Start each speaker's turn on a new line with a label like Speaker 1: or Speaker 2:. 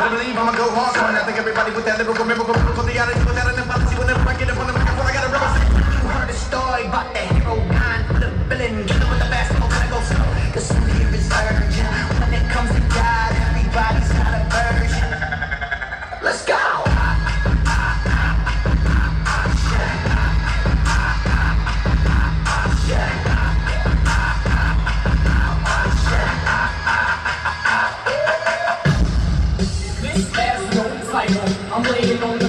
Speaker 1: better believe I'ma go hardcore. And I think everybody with that lyrical miracle they gotta do that in the policy whenever I get up on the microphone. I gotta represent. You heard a story about the hero gone for the villain. Get him with the basketball, gotta go slow. Cause who here is urgent. When it comes to God, everybody's got a version. Let's go.
Speaker 2: I'm laying on